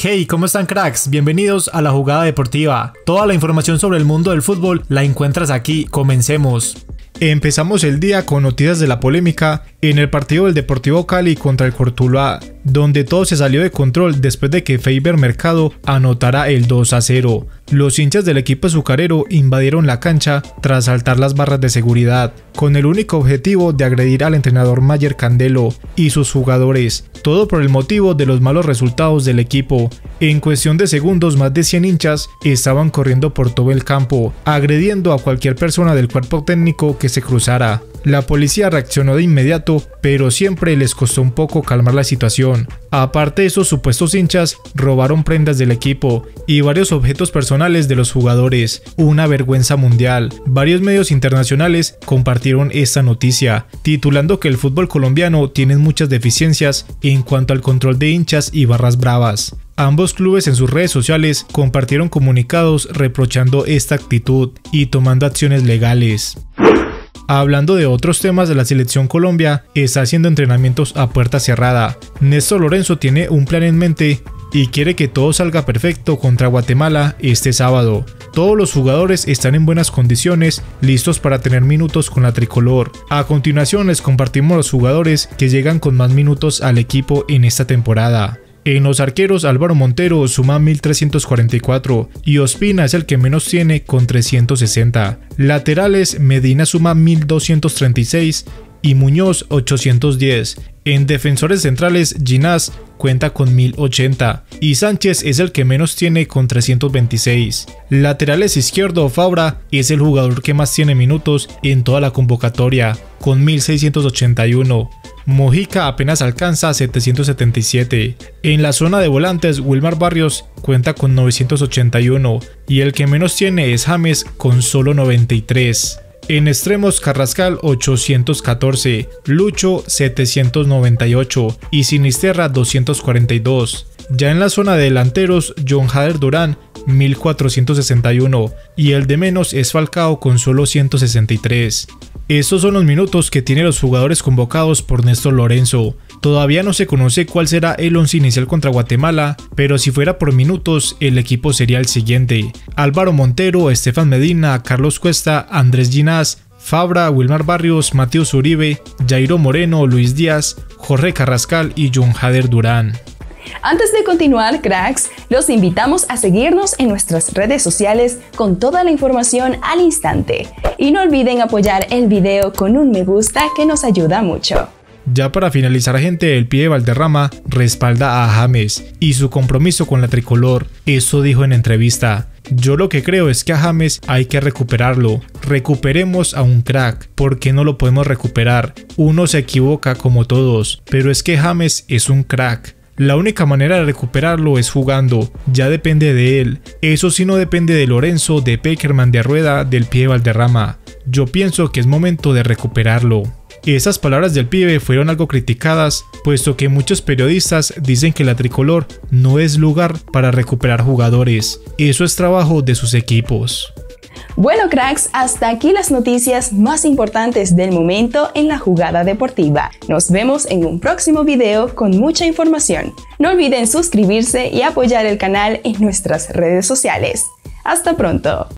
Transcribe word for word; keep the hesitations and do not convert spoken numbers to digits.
Hey, ¿cómo están, cracks? Bienvenidos a La Jugada Deportiva. Toda la información sobre el mundo del fútbol la encuentras aquí. Comencemos. Empezamos el día con noticias de la polémica en el partido del Deportivo Cali contra el Cortuluá, donde todo se salió de control después de que Feiber Mercado anotara el dos a cero. Los hinchas del equipo azucarero invadieron la cancha tras saltar las barras de seguridad, con el único objetivo de agredir al entrenador Mayer Candelo y sus jugadores, todo por el motivo de los malos resultados del equipo. En cuestión de segundos, más de cien hinchas estaban corriendo por todo el campo, agrediendo a cualquier persona del cuerpo técnico que se cruzara. La policía reaccionó de inmediato, pero siempre les costó un poco calmar la situación. Aparte de esos supuestos hinchas, robaron prendas del equipo y varios objetos personales de los jugadores. Una vergüenza mundial. Varios medios internacionales compartieron esta noticia, titulando que el fútbol colombiano tiene muchas deficiencias en cuanto al control de hinchas y barras bravas. Ambos clubes en sus redes sociales compartieron comunicados reprochando esta actitud y tomando acciones legales. Hablando de otros temas, de la selección Colombia está haciendo entrenamientos a puerta cerrada. Néstor Lorenzo tiene un plan en mente y quiere que todo salga perfecto contra Guatemala este sábado. Todos los jugadores están en buenas condiciones, listos para tener minutos con la tricolor. A continuación les compartimos los jugadores que llegan con más minutos al equipo en esta temporada. En los arqueros, Álvaro Montero suma mil trescientos cuarenta y cuatro y Ospina es el que menos tiene con trescientos sesenta. Laterales, Medina suma mil doscientos treinta y seis y Muñoz ochocientos diez. En defensores centrales, Ginás cuenta con mil ochenta y Sánchez es el que menos tiene con trescientos veintiséis. Laterales izquierdo, Fabra es el jugador que más tiene minutos en toda la convocatoria con mil seiscientos ochenta y uno. Mojica apenas alcanza a setecientos setenta y siete. En la zona de volantes, Wilmar Barrios cuenta con novecientos ochenta y uno y el que menos tiene es James con solo noventa y tres. En extremos, Carrascal ochocientos catorce, Lucho setecientos noventa y ocho y Sinisterra doscientos cuarenta y dos. Ya en la zona de delanteros, John Hader Durán mil cuatrocientos sesenta y uno y el de menos es Falcao con solo ciento sesenta y tres. Estos son los minutos que tienen los jugadores convocados por Néstor Lorenzo. Todavía no se conoce cuál será el once inicial contra Guatemala, pero si fuera por minutos, el equipo sería el siguiente: Álvaro Montero, Estefan Medina, Carlos Cuesta, Andrés Ginás, Fabra, Wilmar Barrios, Mateus Uribe, Jairo Moreno, Luis Díaz, Jorge Carrascal y John Hader Durán. Antes de continuar, cracks, los invitamos a seguirnos en nuestras redes sociales con toda la información al instante. Y no olviden apoyar el video con un me gusta que nos ayuda mucho. Ya para finalizar, gente, el Pibe Valderrama respalda a James y su compromiso con la tricolor. Eso dijo en entrevista: yo lo que creo es que a James hay que recuperarlo. Recuperemos a un crack. ¿Por qué no lo podemos recuperar? Uno se equivoca como todos, pero es que James es un crack. La única manera de recuperarlo es jugando, ya depende de él. Eso sí, no depende de Lorenzo, de Peckerman, de Rueda, del Pibe Valderrama. Yo pienso que es momento de recuperarlo. Esas palabras del pibe fueron algo criticadas, puesto que muchos periodistas dicen que la tricolor no es lugar para recuperar jugadores. Eso es trabajo de sus equipos. Bueno, cracks, hasta aquí las noticias más importantes del momento en La Jugada Deportiva. Nos vemos en un próximo video con mucha información. No olviden suscribirse y apoyar el canal en nuestras redes sociales. Hasta pronto.